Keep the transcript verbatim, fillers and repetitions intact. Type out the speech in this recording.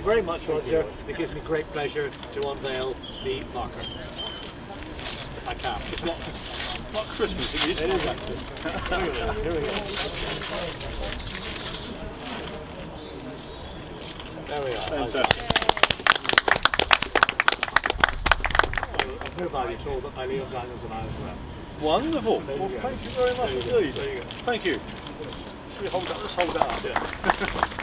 you very much, Roger. It gives me great pleasure to unveil the marker. If I can. It's not, not Christmas, it is. It is actually. Here we go. Here we go. There we are. Fantastic. I've no value at all, but by Leo Daniels and I as well. Wonderful. There you Well, go. thank you very much There you go. indeed. There you go. Thank you. Should we hold that? Let's hold that up. Yeah.